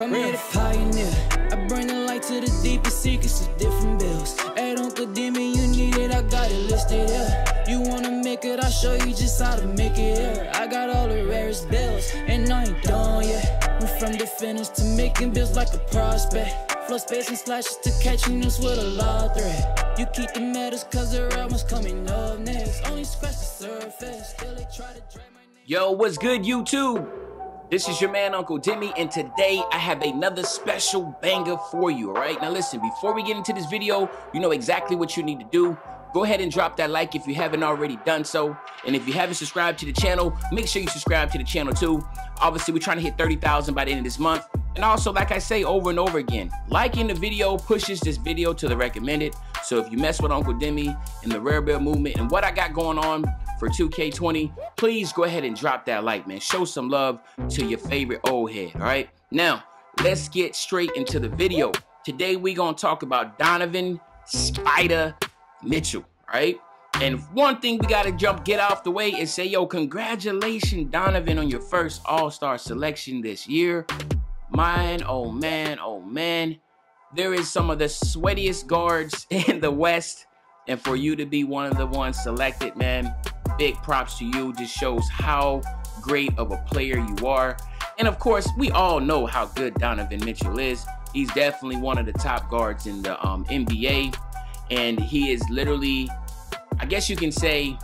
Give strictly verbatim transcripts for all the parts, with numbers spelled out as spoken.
I'm here to pioneer. I bring the light to the deepest secrets of different bills. Hey, don't condemn me, you need it, I got it listed here. You wanna make it, I'll show you just how to make it here. I got all the rarest bills, and I ain't done yet. Went from the finish to making bills like a prospect. Flow space and slashes to catching us with a law threat. You keep the medals cause the real one's coming up next. Only scratch the surface, still they try to drag my name. Yo, what's good, YouTube? This is your man, Uncle Demi, and today I have another special banger for you, all right? Now listen, before we get into this video, you know exactly what you need to do. Go ahead and drop that like if you haven't already done so. And if you haven't subscribed to the channel, make sure you subscribe to the channel too. Obviously, we're trying to hit thirty thousand by the end of this month. And also, like I say over and over again, liking the video pushes this video to the recommended. So if you mess with Uncle Demi and the Rare Bill movement and what I got going on for two K twenty, please go ahead and drop that like, man. Show some love to your favorite old head, all right? Now, let's get straight into the video. Today, we're going to talk about Donovan Spider Mitchell, right? And one thing we got to jump, get off the way is say, yo, congratulations, Donovan, on your first All-Star selection this year. Man, oh man, oh man. There is some of the sweatiest guards in the West. And for you to be one of the ones selected, man, big props to you. Just shows how great of a player you are. And of course, we all know how good Donovan Mitchell is. He's definitely one of the top guards in the um, N B A. And he is literally, I guess you can say,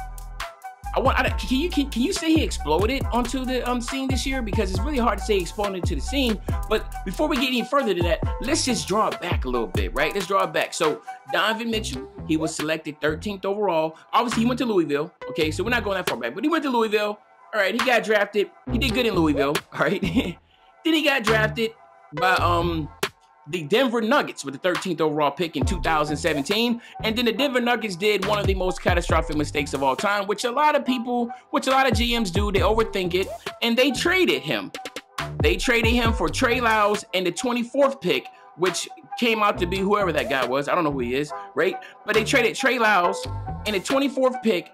I want. I, can you can, can you say he exploded onto the um scene this year? Because it's really hard to say exploded to the scene. But before we get any further to that, let's just draw it back a little bit, right? Let's draw it back. So Donovan Mitchell, he was selected thirteenth overall. Obviously, he went to Louisville. Okay, so we're not going that far back, but he went to Louisville. All right, he got drafted. He did good in Louisville. All right, then he got drafted by um. the Denver Nuggets with the thirteenth overall pick in two thousand seventeen. And then the Denver Nuggets did one of the most catastrophic mistakes of all time, which a lot of people, which a lot of G Ms do, they overthink it, and they traded him. They traded him for Trey Lyles and the twenty-fourth pick, which came out to be whoever that guy was. I don't know who he is, right? But they traded Trey Lyles and the twenty-fourth pick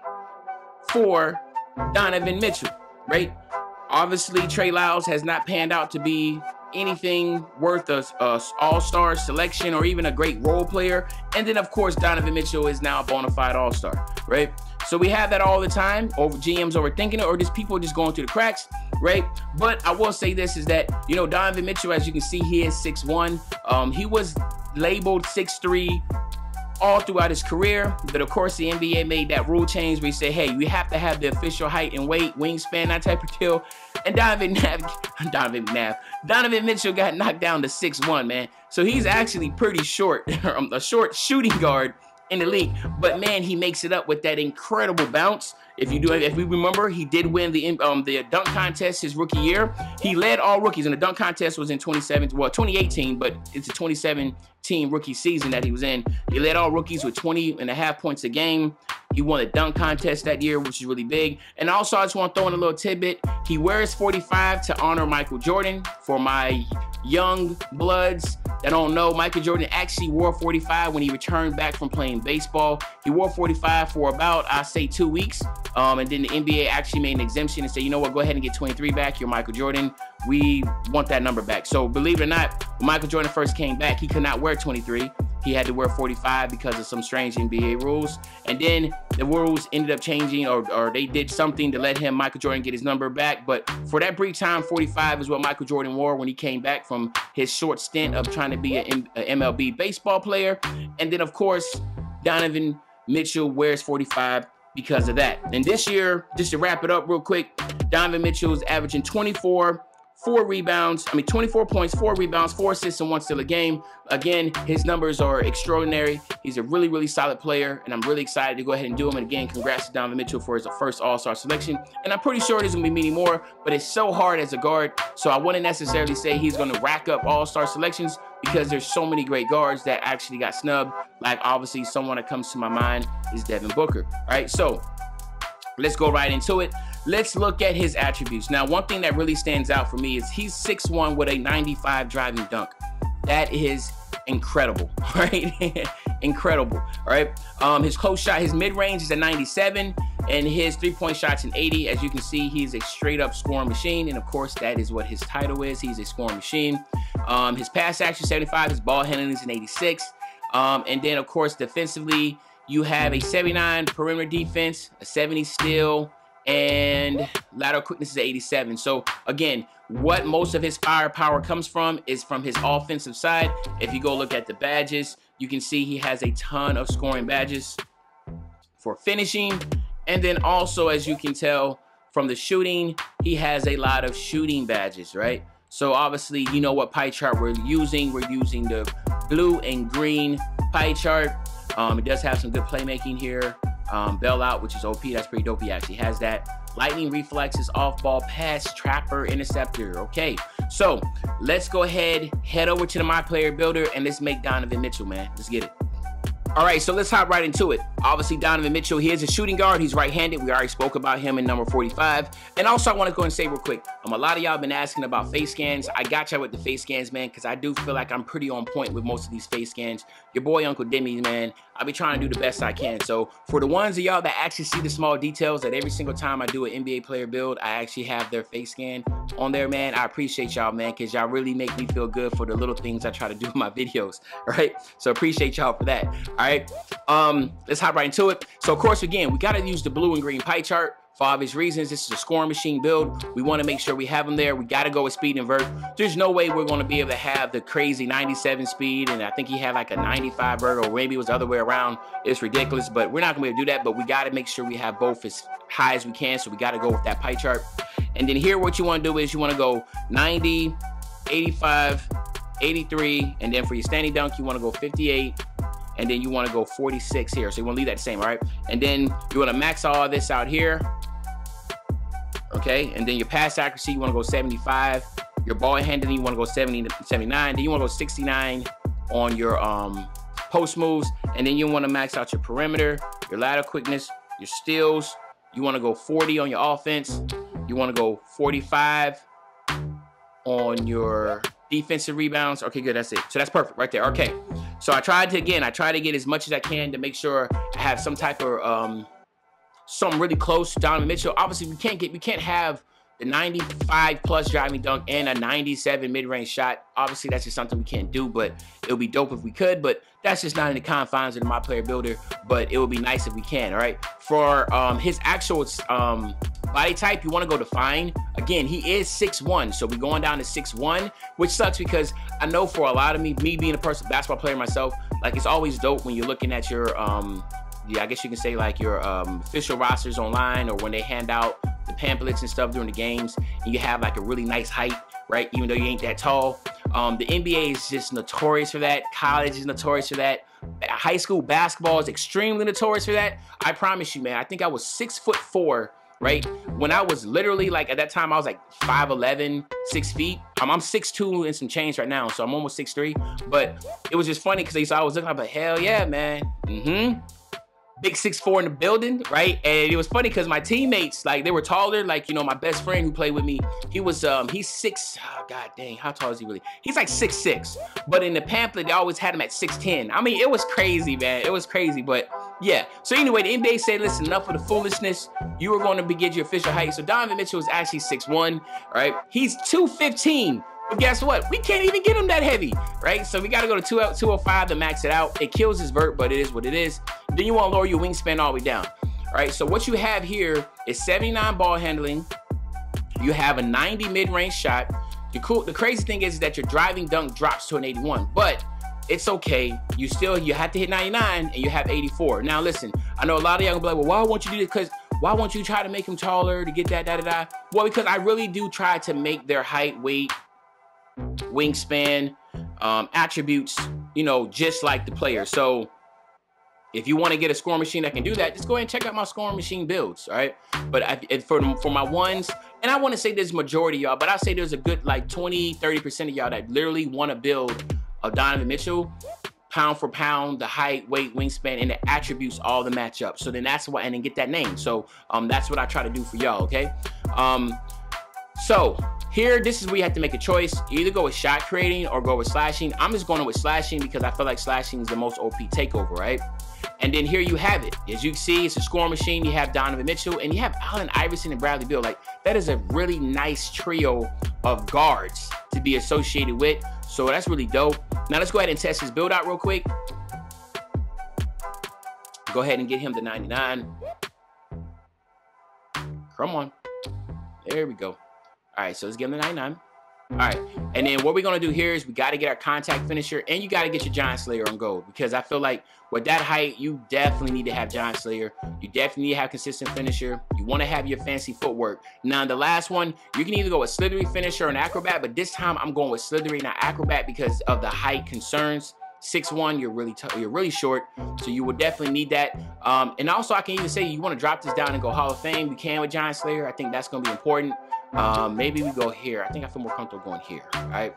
for Donovan Mitchell, right? Obviously, Trey Lyles has not panned out to be anything worth a, a all-star selection or even a great role player. And then, of course, Donovan Mitchell is now a bona fide all-star, right? So we have that all the time, over G Ms overthinking it, or just people just going through the cracks, right? But I will say this is that, you know, Donovan Mitchell, as you can see, he is six one. Um, he was labeled six three all throughout his career, but of course the N B A made that rule change where you say, hey, you have to have the official height and weight, wingspan, that type of deal. And Donovan Nav, Donovan Nav, Donovan Mitchell got knocked down to six one, man. So he's actually pretty short, a short shooting guard in the league. But man, he makes it up with that incredible bounce. If you do, if we remember, he did win the um the dunk contest his rookie year. He led all rookies, and the dunk contest was in twenty seventeen, well, twenty eighteen, but it's a twenty seventeen rookie season that he was in. He led all rookies with twenty and a half points a game. He won the dunk contest that year, which is really big. And also, I just want to throw in a little tidbit. He wears forty-five to honor Michael Jordan. For my young bloods that don't know, Michael Jordan actually wore forty-five when he returned back from playing baseball. He wore forty-five for about, I say, two weeks. Um, and then the N B A actually made an exemption and said, you know what, go ahead and get twenty-three back. You're Michael Jordan. We want that number back. So believe it or not, when Michael Jordan first came back, he could not wear twenty-three. He had to wear forty-five because of some strange N B A rules. And then the rules ended up changing, or, or they did something to let him, Michael Jordan, get his number back. But for that brief time, forty-five is what Michael Jordan wore when he came back from his short stint of trying to be an M L B baseball player. And then, of course, Donovan Mitchell wears forty-five because of that. And this year, just to wrap it up real quick, Donovan Mitchell is averaging twenty-four, four rebounds, I mean twenty-four points, four rebounds, four assists, and one steal a game. Again, his numbers are extraordinary. He's a really, really solid player, and I'm really excited to go ahead and do him. And again, congrats to Donovan Mitchell for his first All-Star selection. And I'm pretty sure there's gonna be many more, but it's so hard as a guard, so I wouldn't necessarily say he's gonna rack up All-Star selections because there's so many great guards that actually got snubbed. Like obviously someone that comes to my mind is Devin Booker. All right, so let's go right into it. Let's look at his attributes. Now, one thing that really stands out for me is he's six one with a ninety-five driving dunk. That is incredible, right? Incredible, all right? Um, his close shot, his mid-range is a ninety-seven, and his three-point shot's an eighty. As you can see, he's a straight-up scoring machine, and of course, that is what his title is. He's a scoring machine. Um, his pass action seventy-five, his ball handling is an eighty-six. Um, and then, of course, defensively, you have a seventy-nine perimeter defense, a seventy steal, and lateral quickness is eighty-seven. So, again, what most of his firepower comes from is from his offensive side. If you go look at the badges, you can see he has a ton of scoring badges for finishing. And then also, as you can tell from the shooting, he has a lot of shooting badges, right? So obviously, you know what pie chart we're using. We're using the blue and green pie chart. Um, it does have some good playmaking here. Um, bailout, which is O P. That's pretty dope. He actually has that. Lightning reflexes, off-ball pass, trapper, interceptor. Okay, so let's go ahead, head over to the My Player Builder, and let's make Donovan Mitchell, man. Let's get it. All right, so let's hop right into it. Obviously, Donovan Mitchell, he is a shooting guard. He's right-handed. We already spoke about him in number forty-five. And also, I want to go and say real quick, um, a lot of y'all have been asking about face scans. I got y'all with the face scans, man, because I do feel like I'm pretty on point with most of these face scans. Your boy, Uncle Demi, man, I'll be trying to do the best I can. So for the ones of y'all that actually see the small details, that every single time I do an N B A player build, I actually have their face scan on there, man, I appreciate y'all, man, because y'all really make me feel good for the little things I try to do in my videos, all right? So appreciate y'all for that, all right? Um, let's hop right into it. So of course, again, we got to use the blue and green pie chart for obvious reasons. This is a scoring machine build. We want to make sure we have them there. We got to go with speed and vert. There's no way we're going to be able to have the crazy ninety-seven speed, and I think he had like a ninety-five vert, or maybe it was the other way around. It's ridiculous, but we're not going to be able to do that, but we got to make sure we have both as high as we can, so we got to go with that pie chart. And then here, what you want to do is you want to go ninety, eighty-five, eighty-three, and then for your standing dunk, you want to go fifty-eight, and then you want to go forty-six here. So you want to leave that the same, all right? And then you want to max all this out here, okay? And then your pass accuracy, you want to go seventy-five. Your ball handling, you want to go seventy to seventy-nine. Then you want to go sixty-nine on your um, post moves. And then you want to max out your perimeter, your lateral quickness, your steals. You want to go forty on your offense. You want to go forty-five on your defensive rebounds. Okay, good, that's it. So that's perfect right there, okay. So I tried to, again, I try to get as much as I can to make sure I have some type of, um, something really close to Donovan Mitchell. Obviously, we can't get, we can't have the ninety-five plus driving dunk and a ninety-seven mid-range shot. Obviously, that's just something we can't do, but it would be dope if we could, but that's just not in the confines of the My Player Builder, but it would be nice if we can, all right? For um, his actual um, body type, you want to go define. Again, he is six one, so we're going down to six one, which sucks because I know for a lot of me, me being a person, basketball player myself, like it's always dope when you're looking at your, um, yeah, I guess you can say like your um, official rosters online, or when they hand out the pamphlets and stuff during the games, and you have like a really nice height, right? Even though you ain't that tall. Um, the N B A is just notorious for that. College is notorious for that. High school basketball is extremely notorious for that. I promise you, man, I think I was six foot four, right? When I was literally like, at that time, I was like five eleven, six feet. Um, I'm six two and some change right now, so I'm almost six three. But it was just funny because I was looking up, like, hell yeah, man. Mm-hmm. Big six four in the building, right? And it was funny because my teammates, like, they were taller. Like, you know, my best friend who played with me, he was, um, he's six, oh, god dang, how tall is he really? He's like six six, but in the pamphlet, they always had him at six ten. I mean, it was crazy, man. It was crazy, but yeah. So anyway, the N B A said, listen, enough of the foolishness. You were going to be, get your official height. So Donovan Mitchell is actually six one, right? He's two fifteen. But guess what? We can't even get him that heavy, right? So we got to go to two oh five to max it out. It kills his vert, but it is what it is. Then you want to lower your wingspan all the way down, all right? So what you have here is seventy-nine ball handling. You have a ninety mid-range shot. The, cool, the crazy thing is that your driving dunk drops to an eighty-one, but it's okay. You still, you have to hit ninety-nine, and you have eighty-four. Now, listen, I know a lot of y'all gonna be like, well, why won't you do this? Because why won't you try to make him taller to get that, da, da, da? Well, because I really do try to make their height, weight, wingspan, um, attributes, you know, just like the player. So if you want to get a scoring machine that can do that, just go ahead and check out my scoring machine builds, all right? But I, for, for my ones, and I want to say there's majority y'all, but I'll say there's a good like twenty, thirty percent of y'all that literally want to build a Donovan Mitchell, pound for pound, the height, weight, wingspan, and the attributes all the match up. So then that's why, and then get that name. So um, that's what I try to do for y'all, okay? Um, so here, this is where you have to make a choice. You either go with shot creating or go with slashing. I'm just going with slashing because I feel like slashing is the most O P takeover, right? And then here you have it. As you can see, it's a scoring machine. You have Donovan Mitchell and you have Allen Iverson and Bradley Beal. Like, that is a really nice trio of guards to be associated with. So that's really dope. Now let's go ahead and test his build out real quick. Go ahead and get him the ninety-nine. Come on. There we go. All right, so let's give him the ninety-nine. All right, and then what we're gonna do here is we gotta get our contact finisher, and you gotta get your Giant Slayer on gold, because I feel like with that height, you definitely need to have Giant Slayer. You definitely need to have consistent finisher. You wanna have your fancy footwork. Now, the last one, you can either go with Slithery finisher or an Acrobat, but this time I'm going with Slithery, not Acrobat, because of the height concerns. six one, you're really you're really short, so you would definitely need that. Um, and also, I can even say you wanna drop this down and go Hall of Fame. You can with Giant Slayer. I think that's gonna be important. Um, maybe we go here. I think I feel more comfortable going here, right?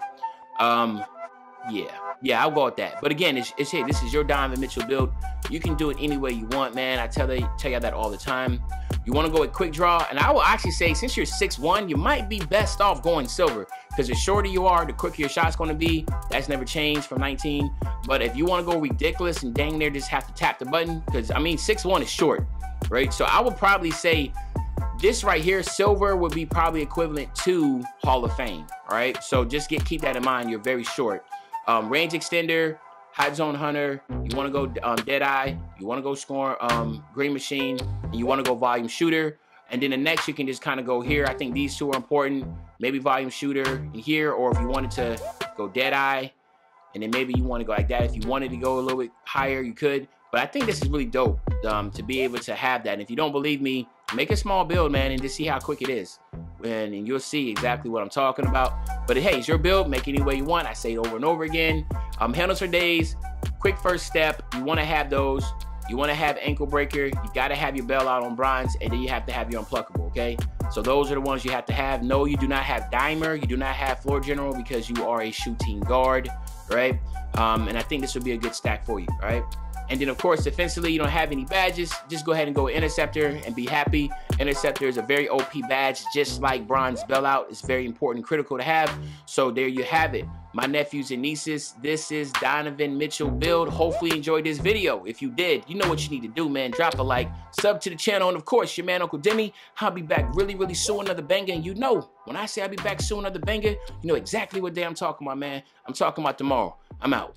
Um, yeah, yeah, I'll go with that. But again, it's, it's hey, this is your Donovan Mitchell build. You can do it any way you want, man. I tell you, tell you that all the time. You want to go with quick draw, and I will actually say, since you're six one, you might be best off going silver, because the shorter you are, the quicker your shot's going to be. That's never changed from nineteen. But if you want to go ridiculous and dang near just have to tap the button, because I mean, six one is short, right? So I would probably say this right here, silver, would be probably equivalent to Hall of Fame, all right? So just get keep that in mind. You're very short. Um, range extender, hot zone hunter. You want to go um, dead eye. You want to go score um, green machine. And you want to go volume shooter. And then the next, you can just kind of go here. I think these two are important. Maybe volume shooter in here, or if you wanted to go dead eye, and then maybe you want to go like that. If you wanted to go a little bit higher, you could. But I think this is really dope um, to be able to have that. And if you don't believe me, make a small build, man, and just see how quick it is. And, and you'll see exactly what I'm talking about. But hey, it's your build. Make it any way you want. I say it over and over again. Um, handles for days, quick first step. You want to have those. You want to have ankle breaker. You got to have your bailout on bronze, and then you have to have your unpluckable, okay? So those are the ones you have to have. No, you do not have dimer. You do not have floor general, because you are a shooting guard, right? Um, and I think this would be a good stack for you, right? And then, of course, defensively, you don't have any badges. Just go ahead and go Interceptor and be happy. Interceptor is a very O P badge, just like Bronze Bailout. It's very important, critical to have. So there you have it. My nephews and nieces, this is Donovan Mitchell build. Hopefully you enjoyed this video. If you did, you know what you need to do, man. Drop a like, sub to the channel, and of course, your man, Uncle Demi. I'll be back really, really soon, another banger. And you know, when I say I'll be back soon, another banger, you know exactly what day I'm talking about, man. I'm talking about tomorrow. I'm out.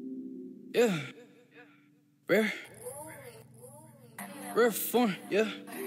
Yeah, rare, rare form, yeah.